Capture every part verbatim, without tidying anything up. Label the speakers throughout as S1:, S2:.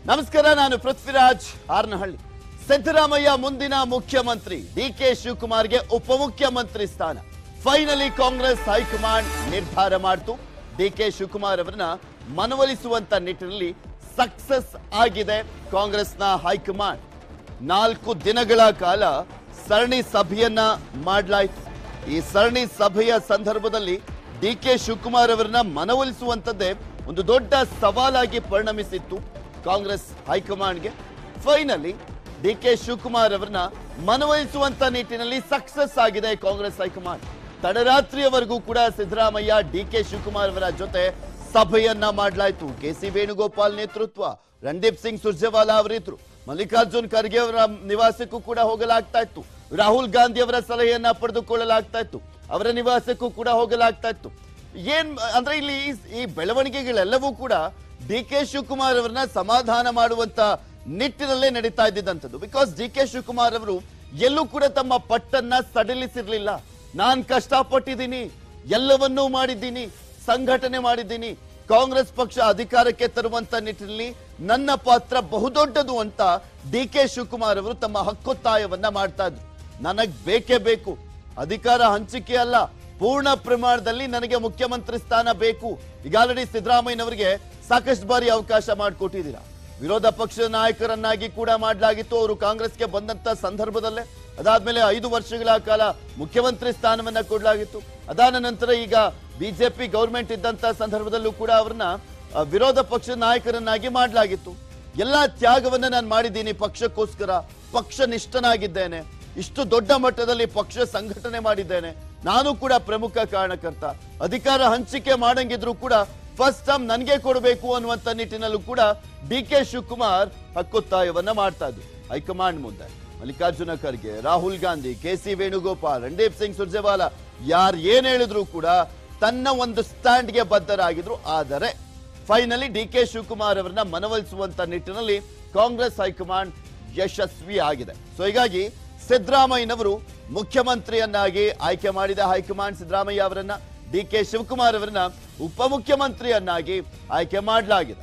S1: ನಮಸ್ಕಾರ, ನಾನು ಪೃಥ್ವಿರಾಜ್ ಹಾರನಹಳ್ಳಿ. ಸಿದ್ದರಾಮಯ್ಯ ಮುಂದಿನ ಮುಖ್ಯಮಂತ್ರಿ, ಡಿಕೆ ಶಿವಕುಮಾರ್ಗೆ ಉಪಮುಖ್ಯಮಂತ್ರಿ ಸ್ಥಾನ. ಫೈನಲಿ ಕಾಂಗ್ರೆಸ್ ಹೈಕಮಾಂಡ್ ನಿರ್ಧಾರ ಮಾಡಿತು. ಡಿಕೆ ಶಿವಕುಮಾರ್ ಅವರನ್ನ ಮನವೊಲಿಸುವಂತ ನಿಟ್ಟಿನಲ್ಲಿ ಸಕ್ಸಸ್ ಆಗಿದೆ ಕಾಂಗ್ರೆಸ್ನ ಹೈಕಮಾಂಡ್. ನಾಲ್ಕು ದಿನಗಳ ಕಾಲ ಸರಣಿ ಸಭೆಯನ್ನ ಮಾಡಲಾಯಿತು. ಈ ಸರಣಿ ಸಭೆಯ ಸಂದರ್ಭದಲ್ಲಿ ಡಿಕೆ ಶಿವಕುಮಾರ್ ಅವರನ್ನ ಮನವೊಲಿಸುವಂತದ್ದೇ ಒಂದು ದೊಡ್ಡ ಸವಾಲಾಗಿ ಪರಿಣಮಿಸಿತ್ತು ಕಾಂಗ್ರೆಸ್ ಹೈಕಮಾಂಡ್ಗೆ. ಫೈನಲಿ ಡಿಕೆ ಶಿವಕುಮಾರ್ ಅವರನ್ನ ಮನವೊಲಿಸುವಂತ ನಿಟ್ಟಿನಲ್ಲಿ ಸಕ್ಸಸ್ ಆಗಿದೆ ಕಾಂಗ್ರೆಸ್ ಹೈಕಮಾಂಡ್. ತಡರಾತ್ರಿಯವರೆಗೂ ಕೂಡ ಸಿದ್ದರಾಮಯ್ಯ ಡಿಕೆ ಶಿವಕುಮಾರ್ ಅವರ ಜೊತೆ ಸಭೆಯನ್ನ ಮಾಡಲಾಯಿತು. ಕೆ ಸಿ ವೇಣುಗೋಪಾಲ್ ನೇತೃತ್ವ, ರಣದೀಪ್ ಸಿಂಗ್ ಸುರ್ಜೇವಾಲಾ ಅವರಿದ್ರು, ಮಲ್ಲಿಕಾರ್ಜುನ್ ಖರ್ಗೆ ಅವರ ನಿವಾಸಕ್ಕೂ ಕೂಡ ಹೋಗಲಾಗ್ತಾ ಇತ್ತು, ರಾಹುಲ್ ಗಾಂಧಿ ಅವರ ಸಲಹೆಯನ್ನ ಪಡೆದುಕೊಳ್ಳಲಾಗ್ತಾ ಇತ್ತು, ಅವರ ನಿವಾಸಕ್ಕೂ ಕೂಡ ಹೋಗಲಾಗ್ತಾ ಇತ್ತು. ಏನ್ ಅಂದ್ರೆ ಇಲ್ಲಿ ಈ ಬೆಳವಣಿಗೆಗಳೆಲ್ಲವೂ ಕೂಡ ಡಿ ಕೆ ಶಿವಕುಮಾರ್ ಅವರನ್ನ ಸಮಾಧಾನ ಮಾಡುವಂತ ನಿಟ್ಟಿನಲ್ಲೇ ನಡೀತಾ ಇದ್ದಿದ್ದಂಥದ್ದು. ಬಿಕಾಸ್ ಡಿ ಕೆ ಶಿವಕುಮಾರ್ ಅವರು ಎಲ್ಲೂ ಕೂಡ ತಮ್ಮ ಪಟ್ಟನ್ನ ಸಡಿಲಿಸಿರ್ಲಿಲ್ಲ. ನಾನ್ ಕಷ್ಟಪಟ್ಟಿದ್ದೀನಿ, ಎಲ್ಲವನ್ನೂ ಮಾಡಿದ್ದೀನಿ, ಸಂಘಟನೆ ಮಾಡಿದ್ದೀನಿ, ಕಾಂಗ್ರೆಸ್ ಪಕ್ಷ ಅಧಿಕಾರಕ್ಕೆ ತರುವಂತ ನಿಟ್ಟಿನಲ್ಲಿ ನನ್ನ ಪಾತ್ರ ಬಹುದೊಡ್ಡದು ಅಂತ ಡಿ ಕೆ ಶಿವಕುಮಾರ್ ಅವರು ತಮ್ಮ ಹಕ್ಕೊತ್ತಾಯವನ್ನ ಮಾಡ್ತಾ ಇದ್ರು. ನನಗ್ ಬೇಕೇ ಬೇಕು, ಅಧಿಕಾರ ಹಂಚಿಕೆ ಅಲ್ಲ, ಪೂರ್ಣ ಪ್ರಮಾಣದಲ್ಲಿ ನನಗೆ ಮುಖ್ಯಮಂತ್ರಿ ಸ್ಥಾನ ಬೇಕು. ಈಗ ಆಲ್ರೆಡಿ ಸಿದ್ದರಾಮಯ್ಯನವರಿಗೆ ಸಾಕಷ್ಟು ಬಾರಿ ಅವಕಾಶ ಮಾಡಿಕೊಟ್ಟಿದ್ದೀರಾ. ವಿರೋಧ ಪಕ್ಷದ ನಾಯಕರನ್ನಾಗಿ ಕೂಡ ಮಾಡಲಾಗಿತ್ತು ಅವರು ಕಾಂಗ್ರೆಸ್ಗೆ ಬಂದಂತ ಸಂದರ್ಭದಲ್ಲೇ. ಅದಾದ್ಮೇಲೆ ಐದು ವರ್ಷಗಳ ಕಾಲ ಮುಖ್ಯಮಂತ್ರಿ ಸ್ಥಾನವನ್ನ ಕೊಡಲಾಗಿತ್ತು. ಅದಾದ ನಂತರ ಈಗ ಬಿಜೆಪಿ ಗೌರ್ಮೆಂಟ್ ಇದ್ದಂತ ಸಂದರ್ಭದಲ್ಲೂ ಕೂಡ ಅವ್ರನ್ನ ವಿರೋಧ ಪಕ್ಷದ ನಾಯಕರನ್ನಾಗಿ ಮಾಡಲಾಗಿತ್ತು. ಎಲ್ಲಾ ತ್ಯಾಗವನ್ನ ನಾನು ಮಾಡಿದ್ದೀನಿ ಪಕ್ಷಕ್ಕೋಸ್ಕರ, ಪಕ್ಷ ನಿಷ್ಠನಾಗಿದ್ದೇನೆ, ಇಷ್ಟು ದೊಡ್ಡ ಮಟ್ಟದಲ್ಲಿ ಪಕ್ಷ ಸಂಘಟನೆ ಮಾಡಿದ್ದೇನೆ, ನಾನು ಕೂಡ ಪ್ರಮುಖ ಕಾರಣಕರ್ತ. ಅಧಿಕಾರ ಹಂಚಿಕೆ ಮಾಡಂಗಿದ್ರು ಕೂಡ ಫಸ್ಟ್ ಟೈಮ್ ನನಗೆ ಕೊಡಬೇಕು ಅನ್ನುವಂತ ನಿಟ್ಟಿನಲ್ಲೂ ಕೂಡ ಡಿ ಕೆ ಶಿವಕುಮಾರ್ ಹಕ್ಕೊತ್ತಾಯವನ್ನ ಮಾಡ್ತಾ ಇದ್ರು ಹೈಕಮಾಂಡ್ ಮುಂದೆ. ಮಲ್ಲಿಕಾರ್ಜುನ ಖರ್ಗೆ, ರಾಹುಲ್ ಗಾಂಧಿ, ಕೆ ಸಿ ವೇಣುಗೋಪಾಲ್, ರಣದೀಪ್ ಸಿಂಗ್ ಸುರ್ಜೇವಾಲಾ ಯಾರು ಏನ್ ಹೇಳಿದ್ರು ಕೂಡ ತನ್ನ ಒಂದು ಸ್ಟ್ಯಾಂಡ್ಗೆ ಬದ್ಧರಾಗಿದ್ರು. ಆದರೆ ಫೈನಲಿ ಡಿ ಕೆ ಶಿವಕುಮಾರ್ ಅವರನ್ನ ಮನವೊಲಿಸುವಂತ ನಿಟ್ಟಿನಲ್ಲಿ ಕಾಂಗ್ರೆಸ್ ಹೈಕಮಾಂಡ್ ಯಶಸ್ವಿ ಆಗಿದೆ. ಸೊ ಹೀಗಾಗಿ ಸಿದ್ದರಾಮಯ್ಯನವರು ಮುಖ್ಯಮಂತ್ರಿಯನ್ನಾಗಿ ಆಯ್ಕೆ ಮಾಡಿದ ಹೈಕಮಾಂಡ್ ಸಿದ್ದರಾಮಯ್ಯ ಅವರನ್ನ, ಡಿ ಕೆ ಶಿವಕುಮಾರ್ ಅವರನ್ನ ಉಪಮುಖ್ಯಮಂತ್ರಿಯನ್ನಾಗಿ ಆಯ್ಕೆ ಮಾಡಲಾಗಿದೆ.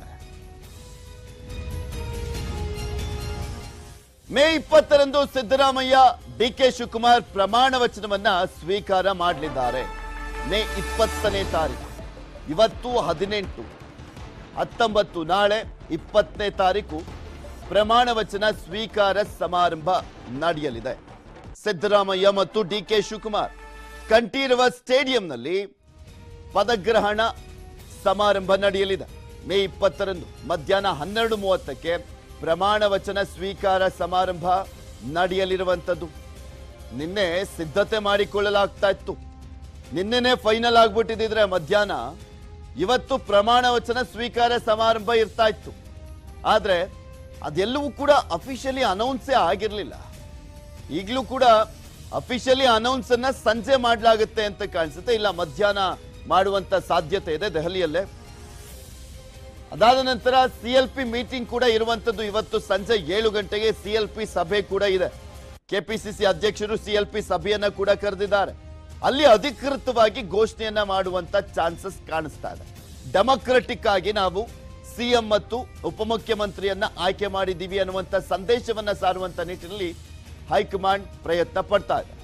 S1: ಮೇ ಇಪ್ಪತ್ತರಂದು ಸಿದ್ದರಾಮಯ್ಯ ಡಿ ಕೆ ಶಿವಕುಮಾರ್ ಪ್ರಮಾಣ ವಚನವನ್ನ ಸ್ವೀಕಾರ ಮಾಡಲಿದ್ದಾರೆ. ಮೇ ಇಪ್ಪತ್ತನೇ ತಾರೀಕು, ಇವತ್ತು ಹದಿನೆಂಟು, ಹತ್ತೊಂಬತ್ತು, ನಾಳೆ ಇಪ್ಪತ್ತನೇ ತಾರೀಕು ಪ್ರಮಾಣ ವಚನ ಸ್ವೀಕಾರ ಸಮಾರಂಭ ನಡೆಯಲಿದೆ. ಸಿದ್ದರಾಮಯ್ಯ ಮತ್ತು ಡಿ ಕೆ ಶಿವಕುಮಾರ್ ಕಂಠೀರವ ಸ್ಟೇಡಿಯಂನಲ್ಲಿ ಪದಗ್ರಹಣ ಸಮಾರಂಭ ನಡೆಯಲಿದೆ. ಮೇ ಇಪ್ಪತ್ತರಂದು ಮಧ್ಯಾಹ್ನ ಹನ್ನೆರಡು ಮೂವತ್ತಕ್ಕೆ ಪ್ರಮಾಣ ವಚನ ಸ್ವೀಕಾರ ಸಮಾರಂಭ ನಡೆಯಲಿರುವಂಥದ್ದು. ನಿನ್ನೆ ಸಿದ್ಧತೆ ಮಾಡಿಕೊಳ್ಳಲಾಗ್ತಾ ಇತ್ತು. ನಿನ್ನೆನೆ ಫೈನಲ್ ಆಗ್ಬಿಟ್ಟಿದ್ರೆ ಮಧ್ಯಾಹ್ನ ಇವತ್ತು ಪ್ರಮಾಣ ವಚನ ಸ್ವೀಕಾರ ಸಮಾರಂಭ ಇರ್ತಾ ಇತ್ತು. ಆದ್ರೆ ಅದೆಲ್ಲವೂ ಕೂಡ ಅಫಿಷಿಯಲಿ ಅನೌನ್ಸೇ ಆಗಿರ್ಲಿಲ್ಲ. ಈಗಲೂ ಕೂಡ ಅಫಿಷಿಯಲಿ ಅನೌನ್ಸ್ ಅನ್ನ ಸಂಜೆ ಮಾಡಲಾಗುತ್ತೆ ಅಂತ ಕಾಣಿಸುತ್ತೆ, ಇಲ್ಲ ಮಧ್ಯಾಹ್ನ ಮಾಡುವಂತ ಸಾಧ್ಯತೆ ಇದೆ ದೆಹಲಿಯಲ್ಲೇ. ಅದಾದ ನಂತರ ಸಿ ಎಲ್ ಪಿ ಮೀಟಿಂಗ್ ಕೂಡ ಇರುವಂತದ್ದು. ಇವತ್ತು ಸಂಜೆ ಏಳು ಗಂಟೆಗೆ ಸಿ ಎಲ್ ಪಿ ಸಭೆ ಕೂಡ ಇದೆ. ಕೆಪಿಸಿಸಿ ಅಧ್ಯಕ್ಷರು ಸಿ ಎಲ್ ಪಿ ಸಭೆಯನ್ನ ಕೂಡ ಕರೆದಿದ್ದಾರೆ. ಅಲ್ಲಿ ಅಧಿಕೃತವಾಗಿ ಘೋಷಣೆಯನ್ನ ಮಾಡುವಂತ ಚಾನ್ಸಸ್ ಕಾಣಿಸ್ತಾ ಇದೆ. ಡೆಮೊಕ್ರೆಟಿಕ್ ಆಗಿ ನಾವು ಸಿಎಂ ಮತ್ತು ಉಪಮುಖ್ಯಮಂತ್ರಿಯನ್ನ ಆಯ್ಕೆ ಮಾಡಿದ್ದೀವಿ ಅನ್ನುವಂತ ಸಂದೇಶವನ್ನ ಸಾರುವಂತ ನಿಟ್ಟಿನಲ್ಲಿ ಹೈಕಮಾಂಡ್ ಪ್ರಯತ್ನ ಪಡ್ತಾ ಇದೆ.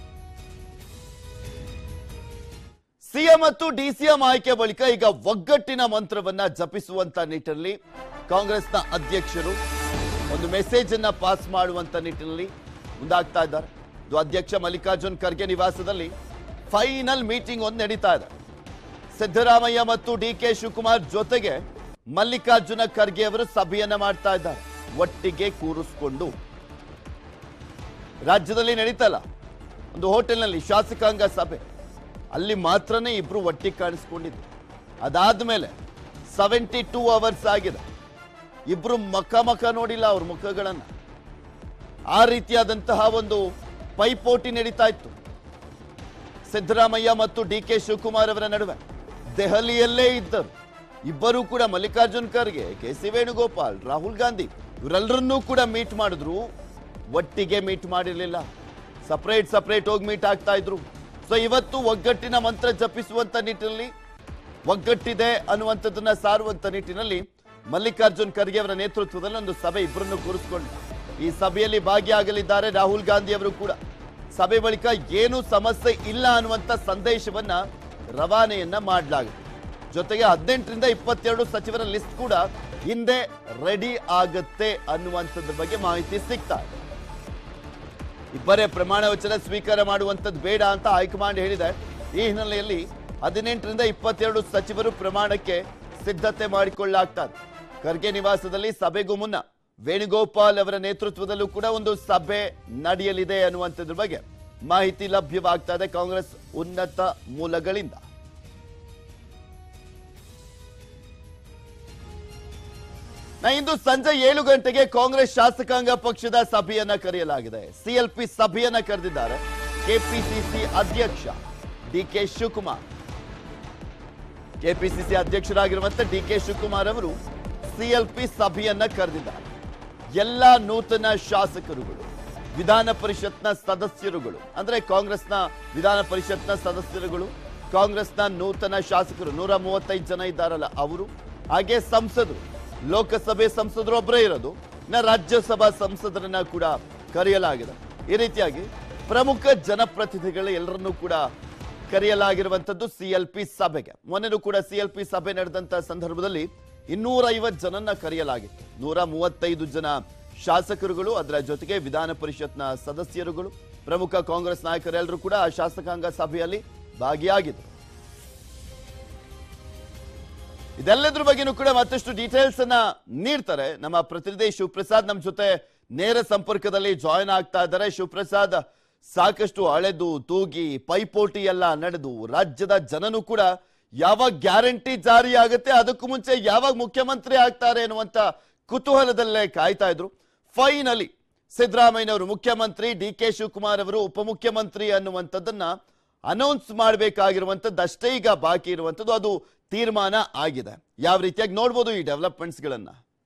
S1: ಸಿಎಂ ಮತ್ತು ಡಿಸಿಎಂ ಆಯ್ಕೆ ಬಳಿಕ ಈಗ ಒಗ್ಗಟ್ಟಿನ ಮಂತ್ರವನ್ನ ಜಪಿಸುವಂತ ನಿಟ್ಟಿನಲ್ಲಿ ಕಾಂಗ್ರೆಸ್ನ ಅಧ್ಯಕ್ಷರು ಒಂದು ಮೆಸೇಜ್ ಅನ್ನ ಪಾಸ್ ಮಾಡುವಂತ ನಿಟ್ಟಿನಲ್ಲಿ ಮುಂದಾಗ್ತಾ ಇದ್ದಾರೆ. ಇದು ಅಧ್ಯಕ್ಷ ಮಲ್ಲಿಕಾರ್ಜುನ್ ಖರ್ಗೆ ನಿವಾಸದಲ್ಲಿ ಫೈನಲ್ ಮೀಟಿಂಗ್ ಒಂದು ನಡೀತಾ ಇದೆ. ಸಿದ್ದರಾಮಯ್ಯ ಮತ್ತು ಡಿ ಕೆ ಶಿವಕುಮಾರ್ ಜೊತೆಗೆ ಮಲ್ಲಿಕಾರ್ಜುನ ಖರ್ಗೆ ಅವರು ಸಭೆಯನ್ನ ಮಾಡ್ತಾ ಇದ್ದಾರೆ. ಒಟ್ಟಿಗೆ ಕೂರಿಸ್ಕೊಂಡು ರಾಜ್ಯದಲ್ಲಿ ನಡೀತಲ್ಲ ಒಂದು ಹೋಟೆಲ್ನಲ್ಲಿ ಶಾಸಕಾಂಗ ಸಭೆ, ಅಲ್ಲಿ ಮಾತ್ರನೇ ಇಬ್ರು ಒಟ್ಟಿಗೆ ಕಾಣಿಸ್ಕೊಂಡಿದ್ರು. ಅದಾದ್ಮೇಲೆ ಸೆವೆಂಟಿ ಟೂ ಅವರ್ಸ್ ಆಗಿದೆ, ಇಬ್ರು ಮಖ ಮಖ ನೋಡಿಲ್ಲ ಅವ್ರ ಮುಖಗಳನ್ನ. ಆ ರೀತಿಯಾದಂತಹ ಒಂದು ಪೈಪೋಟಿ ನಡೀತಾ ಇತ್ತು ಸಿದ್ದರಾಮಯ್ಯ ಮತ್ತು ಡಿ ಕೆ ಶಿವಕುಮಾರ್ ಅವರ ನಡುವೆ. ದೆಹಲಿಯಲ್ಲೇ ಇದ್ದರು ಇಬ್ಬರು ಕೂಡ, ಮಲ್ಲಿಕಾರ್ಜುನ್ ಖರ್ಗೆ, ಕೆ ಸಿ ವೇಣುಗೋಪಾಲ್, ರಾಹುಲ್ ಗಾಂಧಿ ಇವರೆಲ್ಲರನ್ನೂ ಕೂಡ ಮೀಟ್ ಮಾಡಿದ್ರು. ಒಟ್ಟಿಗೆ ಮೀಟ್ ಮಾಡಿರಲಿಲ್ಲ, ಸಪರೇಟ್ ಸಪರೇಟ್ ಹೋಗಿ ಮೀಟ್ ಆಗ್ತಾ ಇದ್ರು. ಸೊ ಇವತ್ತು ಒಗ್ಗಟ್ಟಿನ ಮಂತ್ರ ಜಪಿಸುವಂತ ನಿಟ್ಟಿನಲ್ಲಿ, ಒಗ್ಗಟ್ಟಿದೆ ಅನ್ನುವಂಥದ್ದನ್ನ ಸಾರುವಂತ ನಿಟ್ಟಿನಲ್ಲಿ ಮಲ್ಲಿಕಾರ್ಜುನ್ ಖರ್ಗೆ ಅವರ ನೇತೃತ್ವದಲ್ಲಿ ಒಂದು ಸಭೆ ಇಬ್ಬರನ್ನು ಕೂರಿಸಿಕೊಂಡು ಈ ಸಭೆಯಲ್ಲಿ ಭಾಗಿಯಾಗಲಿದ್ದಾರೆ ರಾಹುಲ್ ಗಾಂಧಿ ಅವರು ಕೂಡ. ಸಭೆ ಬಳಿಕ ಏನು ಸಮಸ್ಯೆ ಇಲ್ಲ ಅನ್ನುವಂತ ಸಂದೇಶವನ್ನ ರವಾನೆಯನ್ನ ಮಾಡಲಾಗಿದೆ. ಜೊತೆಗೆ ಹದಿನೆಂಟರಿಂದ ಇಪ್ಪತ್ತೆರಡು ಸಚಿವರ ಲಿಸ್ಟ್ ಕೂಡ ಹಿಂದೆ ರೆಡಿ ಆಗುತ್ತೆ ಅನ್ನುವಂಥದ್ರ ಬಗ್ಗೆ ಮಾಹಿತಿ ಸಿಗ್ತಾ ಇದೆ. ಇಬ್ಬರೇ ಪ್ರಮಾಣ ವಚನ ಸ್ವೀಕಾರ ಮಾಡುವಂಥದ್ದು ಬೇಡ ಅಂತ ಹೈಕಮಾಂಡ್ ಹೇಳಿದೆ. ಈ ಹಿನ್ನೆಲೆಯಲ್ಲಿ ಹದಿನೆಂಟರಿಂದ ಇಪ್ಪತ್ತೆರಡು ಸಚಿವರು ಪ್ರಮಾಣಕ್ಕೆ ಸಿದ್ಧತೆ ಮಾಡಿಕೊಳ್ಳಲಾಗ್ತಾರೆ. ಖರ್ಗೆ ನಿವಾಸದಲ್ಲಿ ಸಭೆಗೂ ಮುನ್ನ ವೇಣುಗೋಪಾಲ್ ಅವರ ನೇತೃತ್ವದಲ್ಲೂ ಕೂಡ ಒಂದು ಸಭೆ ನಡೆಯಲಿದೆ ಅನ್ನುವಂಥದ್ರ ಬಗ್ಗೆ ಮಾಹಿತಿ ಲಭ್ಯವಾಗ್ತಾ ಇದೆ ಕಾಂಗ್ರೆಸ್ ಉನ್ನತ ಮೂಲಗಳಿಂದ. ಇಂದು ಸಂಜೆ ಏಳು ಗಂಟೆಗೆ ಕಾಂಗ್ರೆಸ್ ಶಾಸಕಾಂಗ ಪಕ್ಷದ ಸಭೆಯನ್ನ ಕರೆಯಲಾಗಿದೆ. ಸಿಎಲ್ಪಿ ಸಭೆಯನ್ನ ಕರೆದಿದ್ದಾರೆ ಕೆಪಿಸಿಸಿ ಅಧ್ಯಕ್ಷ ಡಿ ಕೆ ಶಿವಕುಮಾರ್. ಕೆಪಿಸಿಸಿ ಅಧ್ಯಕ್ಷರಾಗಿರುವಂತೆ ಡಿ ಕೆ ಶಿವಕುಮಾರ್ ಅವರು ಸಿಎಲ್ಪಿ ಸಭೆಯನ್ನ ಕರೆದಿದ್ದಾರೆ. ಎಲ್ಲ ನೂತನ ಶಾಸಕರುಗಳು, ವಿಧಾನ ಪರಿಷತ್ನ ಸದಸ್ಯರುಗಳು, ಅಂದ್ರೆ ಕಾಂಗ್ರೆಸ್ನ ವಿಧಾನ ಪರಿಷತ್ನ ಸದಸ್ಯರುಗಳು, ಕಾಂಗ್ರೆಸ್ನ ನೂತನ ಶಾಸಕರು ನೂರ ಮೂವತ್ತೈದು ಜನ ಇದ್ದಾರಲ್ಲ ಅವರು, ಹಾಗೆ ಸಂಸದರು, ಲೋಕಸಭೆ ಸಂಸದರು ಒಬ್ಬರೇ ಇರೋದು, ಇನ್ನು ರಾಜ್ಯಸಭಾ ಸಂಸದರನ್ನ ಕೂಡ ಕರೆಯಲಾಗಿದೆ. ಈ ರೀತಿಯಾಗಿ ಪ್ರಮುಖ ಜನಪ್ರತಿನಿಧಿಗಳು ಎಲ್ಲರನ್ನೂ ಕೂಡ ಕರೆಯಲಾಗಿರುವಂತದ್ದು ಸಿಎಲ್ಪಿ ಸಭೆಗೆ. ಮೊನ್ನೆನೂ ಕೂಡ ಸಿಎಲ್ಪಿ ಸಭೆ ನಡೆದಂತ ಸಂದರ್ಭದಲ್ಲಿ ಇನ್ನೂರ ಐವತ್ತು ಜನನ್ನ ಕರೆಯಲಾಗಿತ್ತು. ನೂರ ಮೂವತ್ತೈದು ಜನ ಶಾಸಕರುಗಳು, ಅದರ ಜೊತೆಗೆ ವಿಧಾನ ಪರಿಷತ್ನ ಸದಸ್ಯರುಗಳು, ಪ್ರಮುಖ ಕಾಂಗ್ರೆಸ್ ನಾಯಕರೆಲ್ಲರೂ ಕೂಡ ಆ ಶಾಸಕಾಂಗ ಸಭೆಯಲ್ಲಿ ಭಾಗಿಯಾಗಿದ್ದರು. ಇದೆಲ್ಲದ್ರ ಬಗ್ಗೆನೂ ಕೂಡ ಮತ್ತಷ್ಟು ಡೀಟೇಲ್ಸ್ ಅನ್ನ ನೀಡ್ತಾರೆ ನಮ್ಮ ಪ್ರತಿನಿಧಿ ಶಿವಪ್ರಸಾದ್. ನಮ್ಮ ಜೊತೆ ನೇರ ಸಂಪರ್ಕದಲ್ಲಿ ಜಾಯಿನ್ ಆಗ್ತಾ ಇದ್ದಾರೆ. ಶಿವಪ್ರಸಾದ್, ಸಾಕಷ್ಟು ಅಳೆದು ತೂಗಿ ಪೈಪೋಟಿ ಎಲ್ಲ ನಡೆದು ರಾಜ್ಯದ ಜನನು ಕೂಡ ಯಾವಾಗ ಗ್ಯಾರಂಟಿ ಜಾರಿ ಆಗುತ್ತೆ, ಅದಕ್ಕೂ ಮುಂಚೆ ಯಾವಾಗ ಮುಖ್ಯಮಂತ್ರಿ ಆಗ್ತಾರೆ ಅನ್ನುವಂತ ಕುತೂಹಲದಲ್ಲೇ ಕಾಯ್ತಾ ಇದ್ರು. ಫೈನಲಿ ಸಿದ್ದರಾಮಯ್ಯನವರು ಮುಖ್ಯಮಂತ್ರಿ, ಡಿ ಕೆ ಶಿವಕುಮಾರ್ ಅವರು ಉಪಮುಖ್ಯಮಂತ್ರಿ ಅನ್ನುವಂಥದ್ದನ್ನ ಅನೌನ್ಸ್ ಮಾಡಬೇಕಾಗಿರುವಂಥದ್ದು ಅಷ್ಟೇ ಈಗ ಬಾಕಿ ಇರುವಂಥದ್ದು. ಅದು ತೀರ್ಮಾನ ಆಗಿದೆ. ಯಾವ ರೀತಿಯಾಗಿ ನೋಡ್ಬೋದು ಈ ಡೆವಲಪ್ಮೆಂಟ್ಸ್ ಗಳನ್ನ?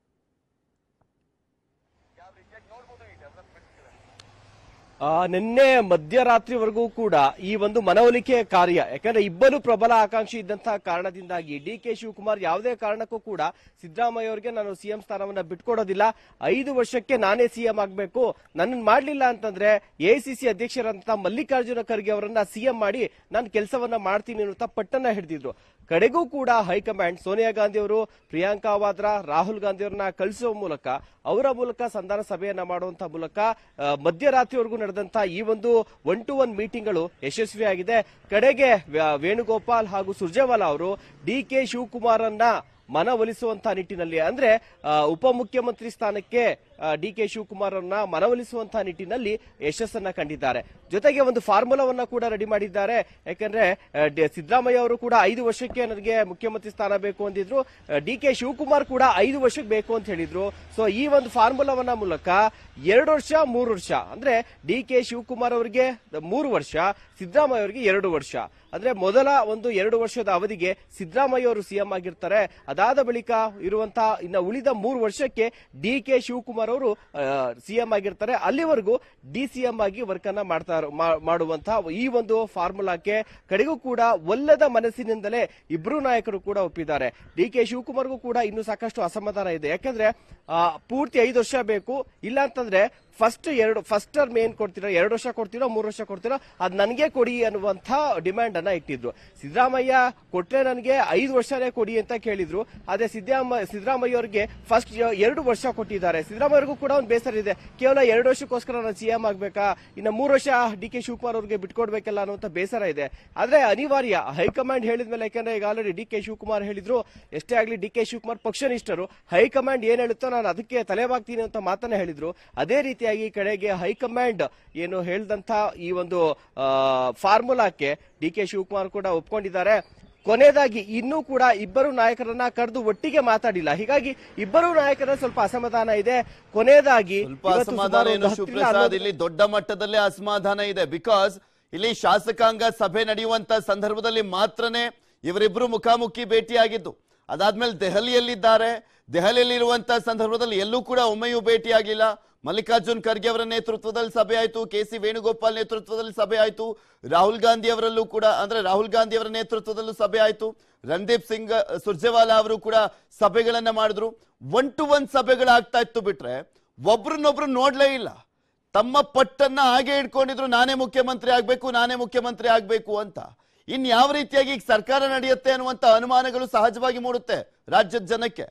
S2: ನಿನ್ನೆ ಮಧ್ಯರಾತ್ರಿವರೆಗೂ ಕೂಡ ಈ ಒಂದು ಮನವೊಲಿಕೆ ಕಾರ್ಯ, ಯಾಕಂದ್ರೆ ಇಬ್ಬರು ಪ್ರಬಲ ಆಕಾಂಕ್ಷಿ ಇದ್ದಂತಹ ಕಾರಣದಿಂದಾಗಿ ಡಿ ಕೆ ಶಿವಕುಮಾರ್ ಯಾವುದೇ ಕಾರಣಕ್ಕೂ ಕೂಡ ಸಿದ್ದರಾಮಯ್ಯ ಅವರಿಗೆ ನಾನು ಸಿಎಂ ಸ್ಥಾನವನ್ನ ಬಿಟ್ಕೊಡೋದಿಲ್ಲ, ಐದು ವರ್ಷಕ್ಕೆ ನಾನೇ ಸಿಎಂ ಆಗ್ಬೇಕು, ನನ್ನ ಮಾಡ್ಲಿಲ್ಲ ಅಂತಂದ್ರೆ ಎಐಸಿಸಿ ಅಧ್ಯಕ್ಷರಂತ ಮಲ್ಲಿಕಾರ್ಜುನ ಖರ್ಗೆ ಅವರನ್ನ ಸಿಎಂ ಮಾಡಿ ನಾನು ಕೆಲಸವನ್ನ ಮಾಡ್ತೀನಿ ಅನ್ನುವಂತ ಪಟ್ಟನ್ನ ಹಿಡಿದಿದ್ರು. ಕಡೆಗೂ ಕೂಡ ಹೈಕಮಾಂಡ್ ಸೋನಿಯಾ ಗಾಂಧಿ ಅವರು, ಪ್ರಿಯಾಂಕಾ ವಾದ್ರಾ, ರಾಹುಲ್ ಗಾಂಧಿ ಅವರನ್ನ ಕಳಿಸುವ ಮೂಲಕ, ಅವರ ಮೂಲಕ ಸಂಧಾನ ಸಭೆಯನ್ನ ಮಾಡುವಂತಹ ಮೂಲಕ ಮಧ್ಯರಾತ್ರಿವರೆಗೂ ನಡೆದಂತಹ ಈ ಒಂದು ಒನ್ ಟು ಒನ್ ಮೀಟಿಂಗ್ಗಳು ಯಶಸ್ವಿಯಾಗಿದೆ. ಕಡೆಗೆ ವೇಣುಗೋಪಾಲ್ ಹಾಗೂ ಸುರ್ಜೇವಾಲಾ ಅವರು ಡಿ ಕೆ ಶಿವಕುಮಾರನ್ನ ಮನವೊಲಿಸುವಂತಹ ನಿಟ್ಟಿನಲ್ಲಿ, ಅಂದ್ರೆ ಉಪಮುಖ್ಯಮಂತ್ರಿ ಸ್ಥಾನಕ್ಕೆ ಡಿ ಕೆ ಶಿವಕುಮಾರ್ ಅವರನ್ನ ಮನವೊಲಿಸುವಂತಹ ನಿಟ್ಟಿನಲ್ಲಿ ಯಶಸ್ಸನ್ನ ಕಂಡಿದ್ದಾರೆ. ಜೊತೆಗೆ ಒಂದು ಫಾರ್ಮುಲಾವನ್ನ ಕೂಡ ರೆಡಿ ಮಾಡಿದ್ದಾರೆ. ಯಾಕಂದ್ರೆ ಸಿದ್ದರಾಮಯ್ಯ ಅವರು ಕೂಡ ಐದು ವರ್ಷಕ್ಕೆ ನನಗೆ ಮುಖ್ಯಮಂತ್ರಿ ಸ್ಥಾನ ಬೇಕು ಅಂದಿದ್ರು, ಡಿ ಕೆ ಶಿವಕುಮಾರ್ ಕೂಡ ಐದು ವರ್ಷಕ್ಕೆ ಬೇಕು ಅಂತ ಹೇಳಿದ್ರು. ಸೊ ಈ ಒಂದು ಫಾರ್ಮುಲಾವನ್ನ ಮೂಲಕ ಎರಡು ವರ್ಷ ಮೂರು ವರ್ಷ, ಅಂದ್ರೆ ಡಿ ಕೆ ಶಿವಕುಮಾರ್ ಅವರಿಗೆ ಮೂರು ವರ್ಷ, ಸಿದ್ದರಾಮಯ್ಯ ಅವರಿಗೆ ಎರಡು ವರ್ಷ, ಅಂದ್ರೆ ಮೊದಲ ಒಂದು ಎರಡು ವರ್ಷದ ಅವಧಿಗೆ ಸಿದ್ದರಾಮಯ್ಯ ಅವರು ಸಿಎಂ ಆಗಿರ್ತಾರೆ. ಅದಾದ ಬಳಿಕ ಇರುವಂತಹ ಇನ್ನು ಉಳಿದ ಮೂರು ವರ್ಷಕ್ಕೆ ಡಿ ಕೆ ಶಿವಕುಮಾರ್ ಅವರು ಸಿಎಂ ಆಗಿರ್ತಾರೆ. ಅಲ್ಲಿವರೆಗೂ ಡಿ ಸಿಎಂ ಆಗಿ ವರ್ಕ್ ಅನ್ನ ಮಾಡ್ತಾ ಮಾಡುವಂತಹ ಈ ಒಂದು ಫಾರ್ಮುಲಾಕ್ಕೆ ಕಡೆಗೂ ಕೂಡ ಒಲ್ಲದ ಮನಸ್ಸಿನಿಂದಲೇ ಇಬ್ರು ನಾಯಕರು ಕೂಡ ಒಪ್ಪಿದ್ದಾರೆ. ಡಿ ಕೆ ಶಿವಕುಮಾರ್ಗೂ ಕೂಡ ಇನ್ನು ಸಾಕಷ್ಟು ಅಸಮಾಧಾನ ಇದೆ. ಯಾಕಂದ್ರೆ ಪೂರ್ತಿ ಐದು ವರ್ಷ ಬೇಕು, ಇಲ್ಲ ಅಂತಂದ್ರೆ ಫಸ್ಟ್ ಎರಡು ಫಸ್ಟ್ ಟರ್ಮ್ ಏನ್ ಕೊಡ್ತೀರೋ, ಎರಡು ವರ್ಷ ಕೊಡ್ತೀರೋ ಮೂರು ವರ್ಷ ಕೊಡ್ತೀರೋ ಅದ್ ನನಗೆ ಕೊಡಿ ಅನ್ನುವಂತ ಡಿಮ್ಯಾಂಡ್ ಅನ್ನ ಇಟ್ಟಿದ್ರು. ಸಿದ್ದರಾಮಯ್ಯ ಕೊಟ್ರೆ ನನಗೆ ಐದು ವರ್ಷನೇ ಕೊಡಿ ಅಂತ ಕೇಳಿದ್ರು. ಅದೇ ಸಿದ್ದರಾಮಯ್ಯ ಸಿದ್ದರಾಮಯ್ಯ ಅವರಿಗೆ ಫಸ್ಟ್ ಎರಡು ವರ್ಷ ಕೊಟ್ಟಿದ್ದಾರೆ. ಸಿದ್ದರಾಮಯ್ಯಗೂ ಕೂಡ ಒಂದು ಬೇಸರ ಇದೆ, ಕೇವಲ ಎರಡು ವರ್ಷಕ್ಕೋಸ್ಕರ ನಾನು ಸಿಎಂ ಆಗ್ಬೇಕಾ, ಇನ್ನು ಮೂರು ವರ್ಷ ಡಿ ಕೆ ಶಿವಕುಮಾರ್ ಅವರಿಗೆ ಬಿಟ್ಕೊಡ್ಬೇಕಲ್ಲ ಅನ್ನುವಂತ ಬೇಸರ ಇದೆ. ಆದ್ರೆ ಅನಿವಾರ್ಯ, ಹೈಕಮಾಂಡ್ ಹೇಳಿದ್ಮೇಲೆ, ಯಾಕಂದ್ರೆ ಈಗ ಆಲ್ರೆಡಿ ಡಿ ಕೆ ಶಿವಕುಮಾರ್ ಹೇಳಿದ್ರು, ಎಷ್ಟೇ ಆಗ್ಲಿ ಡಿ ಕೆ ಶಿವಕುಮಾರ್ ಪಕ್ಷನಿಷ್ಠರು, ಹೈಕಮಾಂಡ್ ಏನ್ ಹೇಳುತ್ತೋ ನಾನು ಅದಕ್ಕೆ ತಲೆಬಾಗ್ತೀನಿ ಅಂತ ಮಾತನ್ನ ಹೇಳಿದ್ರು. ಅದೇ ರೀತಿ ಈ ಕಡೆಗೆ ಹೈಕಮಾಂಡ್ ಏನು ಹೇಳಿದಂತ ಈ ಒಂದು ಫಾರ್ಮುಲಾಕ್ಕೆ ಡಿ ಕೆ ಶಿವಕುಮಾರ್ ಕೂಡ ಒಪ್ಕೊಂಡಿದ್ದಾರೆ. ಕೊನೆಯದಾಗಿ ಇನ್ನೂ ಕೂಡ ಇಬ್ಬರು ನಾಯಕರನ್ನ ಕರೆದು ಒಟ್ಟಿಗೆ ಮಾತಾಡಿಲ್ಲ. ಹೀಗಾಗಿ ಇಬ್ಬರು ನಾಯಕರ ಸ್ವಲ್ಪ ಅಸಮಾಧಾನ ಇದೆ. ಕೊನೆಯದಾಗಿ
S1: ಇಲ್ಲಿ ದೊಡ್ಡ ಮಟ್ಟದಲ್ಲೇ ಅಸಮಾಧಾನ ಇದೆ. ಬಿಕಾಸ್ ಇಲ್ಲಿ ಶಾಸಕಾಂಗ ಸಭೆ ನಡೆಯುವಂತ ಸಂದರ್ಭದಲ್ಲಿ ಮಾತ್ರನೇ ಇವರಿಬ್ರು ಮುಖಾಮುಖಿ ಭೇಟಿಯಾಗಿದ್ದು. ಅದಾದ್ಮೇಲೆ ದೆಹಲಿಯಲ್ಲಿದ್ದಾರೆ. ದೆಹಲಿಯಲ್ಲಿ ಇರುವಂತಹ ಸಂದರ್ಭದಲ್ಲಿ ಎಲ್ಲೂ ಕೂಡ ಒಮ್ಮೆಯೂ ಭೇಟಿಯಾಗಿಲ್ಲ. ಮಲ್ಲಿಕಾರ್ಜುನ್ ಖರ್ಗೆ ಅವರ ನೇತೃತ್ವದಲ್ಲಿ ಸಭೆ ಆಯಿತು, ಕೆ ಸಿ ವೇಣುಗೋಪಾಲ್ ನೇತೃತ್ವದಲ್ಲಿ ಸಭೆ ಆಯಿತು, ರಾಹುಲ್ ಗಾಂಧಿ ಅವರಲ್ಲೂ ಕೂಡ ಅಂದ್ರೆ ರಾಹುಲ್ ಗಾಂಧಿ ಅವರ ನೇತೃತ್ವದಲ್ಲೂ ಸಭೆ ಆಯಿತು, ರಣದೀಪ್ ಸಿಂಗ್ ಸುರ್ಜೇವಾಲಾ ಅವರು ಕೂಡ ಸಭೆಗಳನ್ನ ಮಾಡಿದ್ರು. ಒನ್ ಟು ಒನ್ ಸಭೆಗಳಾಗ್ತಾ ಇತ್ತು ಬಿಟ್ರೆ ಒಬ್ರನ್ನೊಬ್ರು ನೋಡ್ಲೇ ಇಲ್ಲ. ತಮ್ಮ ಪಟ್ಟನ್ನ ಹಾಗೆ ಇಟ್ಕೊಂಡಿದ್ರು, ನಾನೇ ಮುಖ್ಯಮಂತ್ರಿ ಆಗ್ಬೇಕು ನಾನೇ ಮುಖ್ಯಮಂತ್ರಿ ಆಗ್ಬೇಕು ಅಂತ. ಇನ್ ಯಾವ ರೀತಿಯಾಗಿ ಈಗ ಸರ್ಕಾರ ನಡೆಯುತ್ತೆ ಅನ್ನುವಂತ ಅನುಮಾನಗಳು ಸಹಜವಾಗಿ ಮೂಡುತ್ತೆ ರಾಜ್ಯದ ಜನಕ್ಕೆ.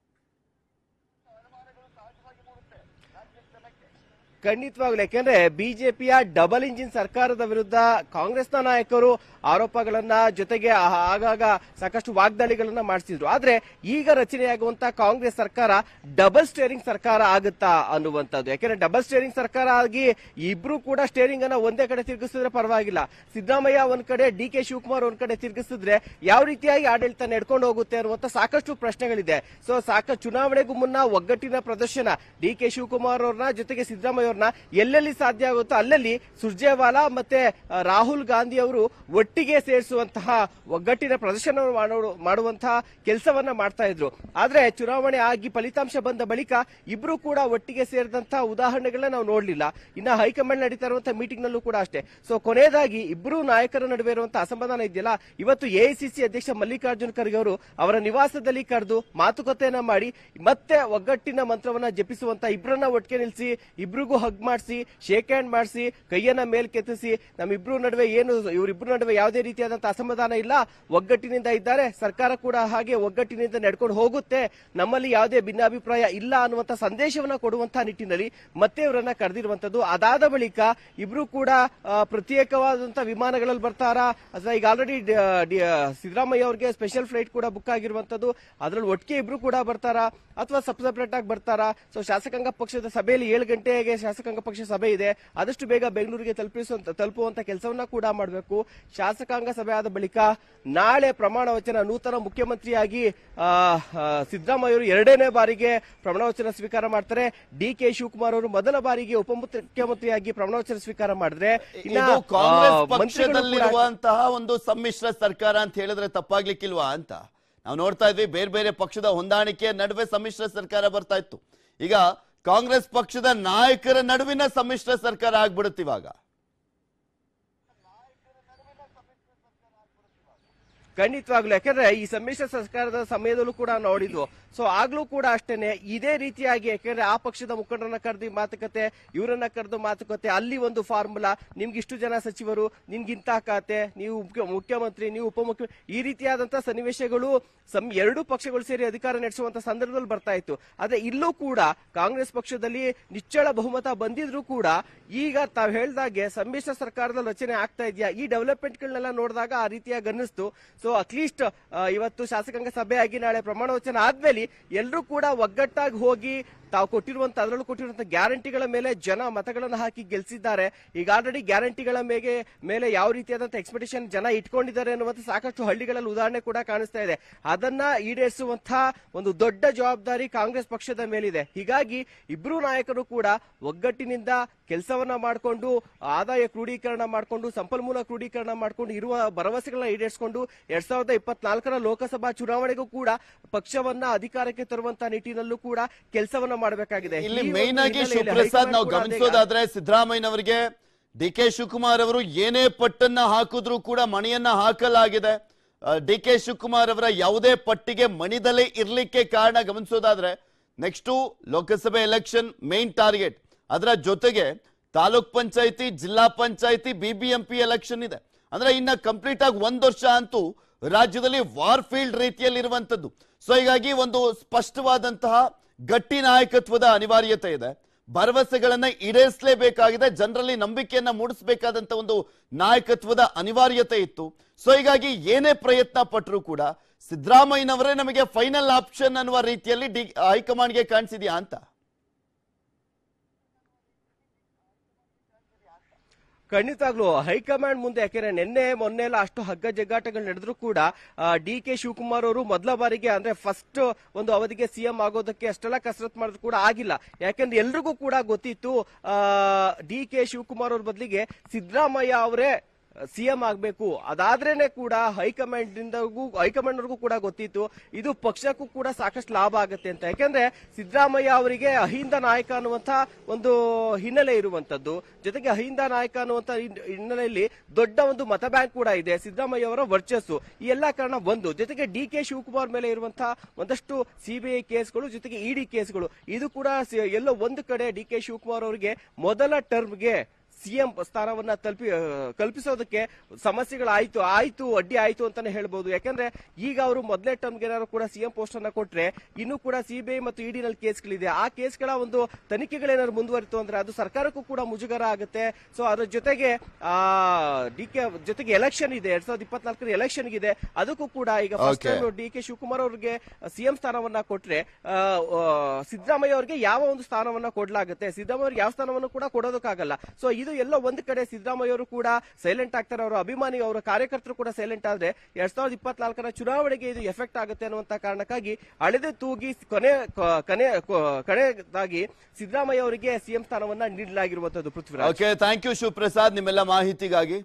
S2: ಖಂಡಿತವಾಗ್ಲು, ಯಾಕೆಂದ್ರೆ ಬಿಜೆಪಿಯ ಡಬಲ್ ಇಂಜಿನ್ ಸರ್ಕಾರದ ವಿರುದ್ಧ ಕಾಂಗ್ರೆಸ್ನ ನಾಯಕರು ಆರೋಪಗಳನ್ನ ಜೊತೆಗೆ ಆಗಾಗ ಸಾಕಷ್ಟು ವಾಗ್ದಾಳಿಗಳನ್ನ ಮಾಡಿಸಿದ್ರು. ಆದ್ರೆ ಈಗ ರಚನೆಯಾಗುವಂತಹ ಕಾಂಗ್ರೆಸ್ ಸರ್ಕಾರ ಡಬಲ್ ಸ್ಟೇರಿಂಗ್ ಸರ್ಕಾರ ಆಗುತ್ತಾ ಅನ್ನುವಂಥದ್ದು. ಯಾಕೆಂದ್ರೆ ಡಬಲ್ ಸ್ಟೇರಿಂಗ್ ಸರ್ಕಾರ ಆಗಿ ಇಬ್ರು ಕೂಡ ಸ್ಟೇರಿಂಗ್ ಅನ್ನ ಒಂದೇ ಕಡೆ ತಿರುಗಿಸಿದ್ರೆ ಪರವಾಗಿಲ್ಲ, ಸಿದ್ದರಾಮಯ್ಯ ಒಂದ್ ಕಡೆ, ಡಿ ಕೆ ಶಿವಕುಮಾರ್ ಒಂದ್ ಕಡೆ ತಿರುಗಿಸಿದ್ರೆ ಯಾವ ರೀತಿಯಾಗಿ ಆಡಳಿತ ನಡ್ಕೊಂಡು ಹೋಗುತ್ತೆ ಅನ್ನುವಂತ ಸಾಕಷ್ಟು ಪ್ರಶ್ನೆಗಳಿದೆ. ಸೊ ಸಾಕಷ್ಟು ಚುನಾವಣೆಗೂ ಮುನ್ನ ಒಗ್ಗಟ್ಟಿನ ಪ್ರದರ್ಶನ ಡಿ ಕೆ ಶಿವಕುಮಾರ್ ಅವ್ರನ್ನ ಜೊತೆಗೆ ಸಿದ್ದರಾಮಯ್ಯ ಅವ್ರನ್ನ ಎಲ್ಲೆಲ್ಲಿ ಸಾಧ್ಯ ಆಗುತ್ತೋ ಅಲ್ಲಲ್ಲಿ ಸುರ್ಜೇವಾಲಾ ಮತ್ತೆ ರಾಹುಲ್ ಗಾಂಧಿ ಅವರು ಒಟ್ಟಿಗೆ ಸೇರಿಸುವಂತಹ ಒಗ್ಗಟ್ಟಿನ ಪ್ರದರ್ಶನ ಮಾಡುವಂತಹ ಕೆಲಸವನ್ನ ಮಾಡ್ತಾ ಇದ್ರು. ಆದ್ರೆ ಚುನಾವಣೆ ಆಗಿ ಫಲಿತಾಂಶ ಬಂದ ಬಳಿಕ ಇಬ್ರು ಕೂಡ ಒಟ್ಟಿಗೆ ಸೇರಿದಂತಹ ಉದಾಹರಣೆಗಳನ್ನ ನಾವು ನೋಡ್ಲಿಲ್ಲ. ಇನ್ನ ಹೈಕಮಾಂಡ್ ನಡೀತಾ ಇರುವಂತಹ ಮೀಟಿಂಗ್ ನಲ್ಲೂ ಕೂಡ ಅಷ್ಟೇ. ಸೊ ಕೊನೆಯದಾಗಿ ಇಬ್ರು ನಾಯಕರ ನಡುವೆ ಇರುವಂತಹ ಅಸಮಾಧಾನ ಇದೆಯಲ್ಲ, ಇವತ್ತು ಎಐಸಿಸಿ ಅಧ್ಯಕ್ಷ ಮಲ್ಲಿಕಾರ್ಜುನ್ ಖರ್ಗೆ ಅವರು ಅವರ ನಿವಾಸದಲ್ಲಿ ಕರೆದು ಮಾತುಕತೆಯನ್ನ ಮಾಡಿ ಮತ್ತೆ ಒಗ್ಗಟ್ಟಿನ ಮಂತ್ರವನ್ನ ಜಪಿಸುವಂತ ಇಬ್ಬರನ್ನ ಒಟ್ಟಿಗೆ ನಿಲ್ಲಿಸಿ ಇಬ್ರಿಗೂ ಹಗ್ ಮಾಡಿಸಿ ಶೇಕ್ ಹ್ಯಾಂಡ್ ಮಾಡಿಸಿ ಕೈಯನ್ನ ಮೇಲ್ ಕೆತ್ತಿಸಿ ನಮ್ಮಿಬ್ರು ನಡುವೆ ಏನು ಇವರಿಬ್ರು ನಡುವೆ ಯಾವುದೇ ರೀತಿಯಾದಂತಹ ಅಸಮಾಧಾನ ಇಲ್ಲ, ಒಗ್ಗಟ್ಟಿನಿಂದ ಇದ್ದಾರೆ, ಸರ್ಕಾರ ಕೂಡ ಹಾಗೆ ಒಗ್ಗಟ್ಟಿನಿಂದ ನಡ್ಕೊಂಡು ಹೋಗುತ್ತೆ, ನಮ್ಮಲ್ಲಿ ಯಾವುದೇ ಭಿನ್ನಾಭಿಪ್ರಾಯ ಇಲ್ಲ ಅನ್ನುವಂತ ಸಂದೇಶವನ್ನ ಕೊಡುವಂತಹ ನಿಟ್ಟಿನಲ್ಲಿ ಮತ್ತೆ ಇವರನ್ನ ಕರೆದಿರುವಂತದ್ದು. ಅದಾದ ಬಳಿಕ ಇಬ್ರು ಕೂಡ ಪ್ರತ್ಯೇಕವಾದಂತಹ ವಿಮಾನಗಳಲ್ಲಿ ಬರ್ತಾರಾ ಅಥವಾ ಈಗ ಆಲ್ರೆಡಿ ಸಿದ್ದರಾಮಯ್ಯ ಅವರಿಗೆ ಸ್ಪೆಷಲ್ ಫ್ಲೈಟ್ ಕೂಡ ಬುಕ್ ಆಗಿರುವಂತದ್ದು, ಅದ್ರಲ್ಲಿ ಒಟ್ಟಿಗೆ ಇಬ್ರು ಕೂಡ ಬರ್ತಾರಾ ಅಥವಾ ಸಬ್ ಸಪರೇಟ್ ಆಗಿ ಬರ್ತಾರಾ? ಸೊ ಶಾಸಕಾಂಗ ಪಕ್ಷದ ಸಭೆಯಲ್ಲಿ ಏಳು ಗಂಟೆಗೆ ಶಾಸಕಾಂಗ ಪಕ್ಷ ಸಭೆ ಇದೆ, ಆದಷ್ಟು ಬೇಗ ಬೆಂಗಳೂರಿಗೆ ತಲುಪಿಸುವಂತ ತಲುಪುವಂತ ಕೆಲಸವನ್ನ ಕೂಡ ಮಾಡಬೇಕು. ಶಾಸಕಾಂಗ ಸಭೆ ಆದ ಬಳಿಕ ನಾಳೆ ಪ್ರಮಾಣ ವಚನ ನೂತನ ಮುಖ್ಯಮಂತ್ರಿಯಾಗಿ ಸಿದ್ದರಾಮಯ್ಯ ಅವರು ಎರಡನೇ ಬಾರಿಗೆ ಪ್ರಮಾಣ ವಚನ ಸ್ವೀಕಾರ ಮಾಡ್ತಾರೆ. ಡಿ ಕೆ ಶಿವಕುಮಾರ್ ಅವರು ಮೊದಲ ಬಾರಿಗೆ ಉಪಮುಖ್ಯಮಂತ್ರಿಯಾಗಿ ಪ್ರಮಾಣ ವಚನ ಸ್ವೀಕಾರ ಮಾಡಿದ್ರೆ
S1: ಕಾಂಗ್ರೆಸ್ ಪಕ್ಷದಲ್ಲಿರುವಂತಹ ಒಂದು ಸಮ್ಮಿಶ್ರ ಸರ್ಕಾರ ಅಂತ ಹೇಳಿದ್ರೆ ತಪ್ಪಾಗ್ಲಿಕ್ಕಿಲ್ವಾ ಅಂತ ನಾವು ನೋಡ್ತಾ ಇದ್ವಿ. ಬೇರೆ ಬೇರೆ ಪಕ್ಷದ ಹೊಂದಾಣಿಕೆಯ ನಡುವೆ ಸಮ್ಮಿಶ್ರ ಸರ್ಕಾರ ಬರ್ತಾ ಇತ್ತು. ಈಗ ಕಾಂಗ್ರೆಸ್ ಪಕ್ಷದ ನಾಯಕರ ನಡುವಿನ ಸಮ್ಮಿಶ್ರ ಸರ್ಕಾರ ಆಗ್ಬಿಡುತ್ತೆ ಇವಾಗ.
S2: ಖಂಡಿತವಾಗ್ಲು, ಯಾಕಂದ್ರೆ ಈ ಸಮ್ಮಿಶ್ರ ಸರ್ಕಾರದ ಸಮಯದಲ್ಲೂ ಕೂಡ ನೋಡಿದ್ವು. ಸೊ ಆಗ್ಲೂ ಕೂಡ ಅಷ್ಟೇನೆ ಇದೇ ರೀತಿಯಾಗಿ, ಯಾಕಂದ್ರೆ ಆ ಪಕ್ಷದ ಮುಖಂಡರನ್ನ ಕರೆದು ಮಾತುಕತೆ, ಇವರನ್ನ ಕರೆದು ಮಾತುಕತೆ, ಅಲ್ಲಿ ಒಂದು ಫಾರ್ಮುಲಾ, ನಿಮ್ಗೆ ಇಷ್ಟು ಜನ ಸಚಿವರು, ನಿಮ್ಗಿಂತ ಖಾತೆ, ನೀವು ಮುಖ್ಯಮಂತ್ರಿ, ನೀವು ಉಪಮುಖ್ಯಮಂತ್ರಿ, ಈ ರೀತಿಯಾದಂತಹ ಸನ್ನಿವೇಶಗಳು ಎರಡು ಪಕ್ಷಗಳು ಸೇರಿ ಅಧಿಕಾರ ನಡೆಸುವಂತ ಸಂದರ್ಭದಲ್ಲಿ ಬರ್ತಾ ಇತ್ತು. ಆದ್ರೆ ಇಲ್ಲೂ ಕೂಡ ಕಾಂಗ್ರೆಸ್ ಪಕ್ಷದಲ್ಲಿ ನಿಚ್ಚಳ ಬಹುಮತ ಬಂದಿದ್ರು ಕೂಡ ಈಗ ತಾವ್ ಹೇಳ್ದಾಗೆ ಸಮ್ಮಿಶ್ರ ಸರ್ಕಾರದ ರಚನೆ ಆಗ್ತಾ ಇದೆಯಾ, ಈ ಡೆವಲಪ್ಮೆಂಟ್ ಗಳನ್ನೆಲ್ಲ ನೋಡಿದಾಗ ಆ ರೀತಿಯಾಗಿ ಅನ್ನಿಸ್ತು. ಸೊ ಅಟ್ಲೀಸ್ಟ್ ಇವತ್ತು ಶಾಸಕಾಂಗ ಸಭೆ ಆಗಿ ನಾಳೆ ಪ್ರಮಾಣ ವಚನ ಆದ್ಮೇಲೆ ಎಲ್ಲರೂ ಕೂಡ ಒಗ್ಗಟ್ಟಾಗಿ ಹೋಗಿ ತಾವು ಕೊಟ್ಟಿರುವಂತ ಅದರಲ್ಲೂ ಕೊಟ್ಟಿರುವಂತಹ ಗ್ಯಾರಂಟಿಗಳ ಮೇಲೆ ಜನ ಮತಗಳನ್ನು ಹಾಕಿ ಗೆಲ್ಸಿದ್ದಾರೆ. ಈಗ ಆಲ್ರೆಡಿ ಗ್ಯಾರಂಟಿಗಳ ಮೇಲೆ ಮೇಲೆ ಯಾವ ರೀತಿಯಾದಂತಹ ಎಕ್ಸ್ಪೆಕ್ಟೇಷನ್ ಜನ ಇಟ್ಕೊಂಡಿದ್ದಾರೆ ಅನ್ನುವಂಥ ಸಾಕಷ್ಟು ಹಳ್ಳಿಗಳಲ್ಲಿ ಉದಾಹರಣೆ ಕೂಡ ಕಾಣಿಸ್ತಾ ಇದೆ. ಅದನ್ನ ಈಡೇರಿಸುವಂತಹ ಒಂದು ದೊಡ್ಡ ಜವಾಬ್ದಾರಿ ಕಾಂಗ್ರೆಸ್ ಪಕ್ಷದ ಮೇಲಿದೆ. ಹೀಗಾಗಿ ಇಬ್ರು ನಾಯಕರು ಕೂಡ ಒಗ್ಗಟ್ಟಿನಿಂದ ಕೆಲಸವನ್ನ ಮಾಡಿಕೊಂಡು ಆದಾಯ ಕ್ರೋಢೀಕರಣ ಮಾಡಿಕೊಂಡು ಸಂಪನ್ಮೂಲ ಕ್ರೋಢೀಕರಣ ಮಾಡಿಕೊಂಡು ಇರುವ ಭರವಸೆಗಳನ್ನ ಈಡೇರಿಸಿಕೊಂಡು ಎರಡ್ ಸಾವಿರದ ಇಪ್ಪತ್ನಾಲ್ಕರ ಲೋಕಸಭಾ ಚುನಾವಣೆಗೂ ಕೂಡ ಪಕ್ಷವನ್ನ ಅಧಿಕಾರಕ್ಕೆ ತರುವಂತಹ ನಿಟ್ಟಿನಲ್ಲೂ ಕೂಡ ಕೆಲಸವನ್ನ ಮಾಡಬೇಕಾಗಿದೆ.
S1: ಇಲ್ಲಿ ಮೇನ್ ಆಗಿ ಶಿವಪ್ರಸಾದ್ ನಾವು ಗಮನಿಸೋದಾದ್ರೆ ಸಿದ್ದರಾಮಯ್ಯನವರಿಗೆ ಡಿ ಕೆ ಶಿವಕುಮಾರ್ ಅವರು ಏನೇ ಪಟ್ಟನ್ನ ಹಾಕಿದ್ರು ಕೂಡ ಮಣಿಯನ್ನ ಹಾಕಲಾಗಿದೆ. ಡಿ ಕೆ ಶಿವಕುಮಾರ್ ಅವರ ಯಾವುದೇ ಪಟ್ಟಿಗೆ ಮಣಿದಲೇ ಇರ್ಲಿಕ್ಕೆ ಕಾರಣ ಗಮನಿಸೋದಾದ್ರೆ next Lok Sabha election main target, ಅದರ ಜೊತೆಗೆ ತಾಲೂಕ್ ಪಂಚಾಯತಿ, ಜಿಲ್ಲಾ ಪಂಚಾಯತಿ, ಬಿಬಿಎಂಪಿ ಎಲೆಕ್ಷನ್ ಇದೆ. ಅಂದ್ರೆ ಇನ್ನ ಕಂಪ್ಲೀಟ್ ಆಗಿ ಒಂದ್ ವರ್ಷ ಅಂತೂ ರಾಜ್ಯದಲ್ಲಿ ವಾರ್ ಫೀಲ್ಡ್ ರೀತಿಯಲ್ಲಿ ಇರುವಂತದ್ದು. ಸೊ ಹೀಗಾಗಿ ಒಂದು ಸ್ಪಷ್ಟವಾದಂತಹ ಗಟ್ಟಿ ನಾಯಕತ್ವದ ಅನಿವಾರ್ಯತೆ ಇದೆ. ಭರವಸೆಗಳನ್ನ ಈಡೇರಿಸಲೇಬೇಕಾಗಿದೆ, ಜನರಲ್ಲಿ ನಂಬಿಕೆಯನ್ನ ಮೂಡಿಸಬೇಕಾದಂತ ಒಂದು ನಾಯಕತ್ವದ ಅನಿವಾರ್ಯತೆ ಇತ್ತು. ಸೊ ಹೀಗಾಗಿ ಏನೇ ಪ್ರಯತ್ನ ಪಟ್ಟರು ಕೂಡ ಸಿದ್ದರಾಮಯ್ಯನವರೇ ನಮಗೆ ಫೈನಲ್ ಆಪ್ಷನ್ ಅನ್ನುವ ರೀತಿಯಲ್ಲಿ ಡಿ ಹೈಕಮಾಂಡ್ಗೆ ಕಾಣಿಸಿದ್ಯಾ ಅಂತ.
S2: ಖಂಡಿತವಾಗ್ಲು ಹೈಕಮಾಂಡ್ ಮುಂದೆ, ಯಾಕೆಂದ್ರೆ ನಿನ್ನೆ ಮೊನ್ನೆ ಎಲ್ಲ ಅಷ್ಟು ಹಗ್ಗ ಜಗ್ಗಾಟಗಳು ನಡೆದ್ರು ಕೂಡ ಡಿ ಕೆ ಶಿವಕುಮಾರ್ ಅವರು ಮೊದಲ ಬಾರಿಗೆ ಅಂದ್ರೆ ಫಸ್ಟ್ ಒಂದು ಅವಧಿಗೆ ಸಿಎಂ ಆಗೋದಕ್ಕೆ ಅಷ್ಟೆಲ್ಲ ಕಸರತ್ ಮಾಡಿದ್ರು ಕೂಡ ಆಗಿಲ್ಲ. ಯಾಕೆಂದ್ರೆ ಎಲ್ರಿಗೂ ಕೂಡ ಗೊತ್ತಿತ್ತು ಡಿ ಕೆ ಶಿವಕುಮಾರ್ ಅವ್ರ ಬದಲಿಗೆ ಸಿದ್ದರಾಮಯ್ಯ ಅವರೇ ಸಿಎಂ ಆಗ್ಬೇಕು, ಅದಾದ್ರೇನೆ ಕೂಡ ಹೈಕಮಾಂಡ್ ಹೈಕಮಾಂಡ್ ವರ್ಗೂ ಕೂಡ ಗೊತ್ತಿತ್ತು ಇದು ಪಕ್ಷಕ್ಕೂ ಕೂಡ ಸಾಕಷ್ಟು ಲಾಭ ಆಗುತ್ತೆ ಅಂತ. ಯಾಕೆಂದ್ರೆ ಸಿದ್ದರಾಮಯ್ಯ ಅವರಿಗೆ ಅಹಿಂದ ನಾಯಕ ಅನ್ನುವಂತ ಒಂದು ಹಿನ್ನೆಲೆ ಇರುವಂತದ್ದು, ಜೊತೆಗೆ ಅಹಿಂದ ನಾಯಕ ಅನ್ನುವಂತ ಹಿನ್ನೆಲೆಯಲ್ಲಿ ದೊಡ್ಡ ಒಂದು ಮತ ಬ್ಯಾಂಕ್ ಕೂಡ ಇದೆ, ಸಿದ್ದರಾಮಯ್ಯ ಅವರ ವರ್ಚಸ್ಸು, ಈ ಎಲ್ಲಾ ಕಾರಣ ಒಂದು. ಜೊತೆಗೆ ಡಿ ಕೆ ಶಿವಕುಮಾರ್ ಮೇಲೆ ಇರುವಂತಹ ಒಂದಷ್ಟು ಸಿಬಿಐ ಕೇಸ್ಗಳು, ಜೊತೆಗೆ ಇಡಿ ಕೇಸ್ಗಳು, ಇದು ಕೂಡ ಎಲ್ಲೋ ಒಂದು ಕಡೆ ಡಿ ಕೆ ಶಿವಕುಮಾರ್ ಅವರಿಗೆ ಮೊದಲ ಟರ್ಮ್ಗೆ ಸಿಎಂ ಸ್ಥಾನವನ್ನ ತಲುಪಿ ಕಲ್ಪಿಸೋದಕ್ಕೆ ಸಮಸ್ಯೆಗಳಾಯ್ತು ಆಯ್ತು ಅಡ್ಡಿ ಆಯ್ತು ಅಂತಾನೆ ಹೇಳ್ಬಹುದು. ಯಾಕಂದ್ರೆ ಈಗ ಅವರು ಮೊದಲೇ ಟರ್ಮ್ಗೆ ಏನಾದ್ರು ಕೂಡ ಸಿಎಂ ಪೋಸ್ಟ್ ಅನ್ನ ಕೊಟ್ರೆ ಇನ್ನೂ ಕೂಡ ಸಿಬಿಐ ಮತ್ತು ಇಡಿ ನಲ್ಲಿ ಕೇಸ್ಗಳಿದೆ, ಆ ಕೇಸ್ಗಳ ಒಂದು ತನಿಖೆಗಳೇನಾದ್ರು ಮುಂದುವರಿತು ಅಂದ್ರೆ ಅದು ಸರ್ಕಾರಕ್ಕೂ ಕೂಡ ಮುಜುಗರ ಆಗುತ್ತೆ. ಸೊ ಅದ್ರ ಜೊತೆಗೆ ಆ ಡಿ ಕೆ ಜೊತೆಗೆ ಎಲೆಕ್ಷನ್ ಇದೆ, ಎರಡ್ ಸಾವಿರದ ಇಪ್ಪತ್ನಾಲ್ಕರ ಎಲೆಕ್ಷನ್ ಇದೆ, ಅದಕ್ಕೂ ಕೂಡ ಈಗ first time D K Shivakumar ಅವರಿಗೆ ಸಿಎಂ ಸ್ಥಾನವನ್ನ ಕೊಟ್ರೆ ಸಿದ್ದರಾಮಯ್ಯ ಅವರಿಗೆ ಯಾವ ಒಂದು ಸ್ಥಾನವನ್ನ ಕೊಡ್ಲಾಗುತ್ತೆ, ಸಿದ್ದರಾಮಯ್ಯ ಅವ್ರಿಗೆ ಯಾವ ಸ್ಥಾನವನ್ನು ಕೂಡ ಕೊಡೋದಕ್ಕಾಗಲ್ಲ. ಸೊ ಇದು ಎಲ್ಲೋ ಒಂದು ಕಡೆ ಸಿದ್ದರಾಮಯ್ಯ ಅವರು ಕೂಡ ಸೈಲೆಂಟ್ ಆಗ್ತಾರೆ, ಅವರ ಅಭಿಮಾನಿ ಅವರ ಕಾರ್ಯಕರ್ತರು ಕೂಡ ಸೈಲೆಂಟ್ ಆದ್ರೆ ಎರಡ್ ಸಾವಿರದ ಇಪ್ಪತ್ನಾಲ್ಕರ ಚುನಾವಣೆಗೆ ಇದು ಎಫೆಕ್ಟ್ ಆಗುತ್ತೆ ಅನ್ನುವಂತ ಕಾರಣಕ್ಕಾಗಿ ಅಳೆದು ತೂಗಿ ಕೊನೆ ಕೊನೆ ಕಡೆದಾಗಿ ಸಿದ್ದರಾಮಯ್ಯ ಅವರಿಗೆ ಸಿಎಂ ಸ್ಥಾನವನ್ನ ನೀಡಲಾಗಿರುವಂತದ್ದು. Prithviraj,
S1: okay, thank you Shivaprasad ನಿಮ್ಮೆಲ್ಲ ಮಾಹಿತಿಗಾಗಿ.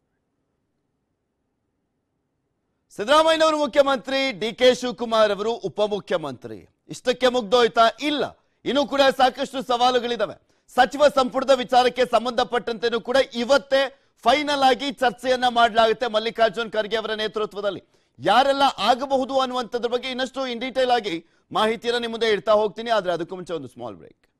S1: ಸಿದ್ದರಾಮಯ್ಯನವರು ಮುಖ್ಯಮಂತ್ರಿ, ಡಿ ಕೆ ಶಿವಕುಮಾರ್ ಅವರು ಉಪಮುಖ್ಯಮಂತ್ರಿ. ಇಷ್ಟಕ್ಕೆ ಮುಗ್ದೋಯ್ತಾ? ಇಲ್ಲ, ಇನ್ನೂ ಕೂಡ ಸಾಕಷ್ಟು ಸವಾಲುಗಳಿದಾವೆ. ಸಚಿವ ಸಂಪುಟದ ವಿಚಾರಕ್ಕೆ ಸಂಬಂಧಪಟ್ಟಂತೆನೂ ಕೂಡ ಇವತ್ತೇ ಫೈನಲ್ ಆಗಿ ಚರ್ಚೆಯನ್ನ ಮಾಡಲಾಗುತ್ತೆ ಮಲ್ಲಿಕಾರ್ಜುನ್ ಖರ್ಗೆ ಅವರ ನೇತೃತ್ವದಲ್ಲಿ. ಯಾರೆಲ್ಲ ಆಗಬಹುದು ಅನ್ನುವಂಥದ್ರ ಬಗ್ಗೆ ಇನ್ನಷ್ಟು ಇನ್ ಡೀಟೇಲ್ ಆಗಿ ಮಾಹಿತಿಯನ್ನ ನಿಮ್ಮ ಮುಂದೆ ಇಡ್ತಾ ಹೋಗ್ತೀನಿ. ಆದ್ರೆ ಅದಕ್ಕೂ ಮುಂಚೆ ಒಂದು ಸ್ಮಾಲ್ ಬ್ರೇಕ್.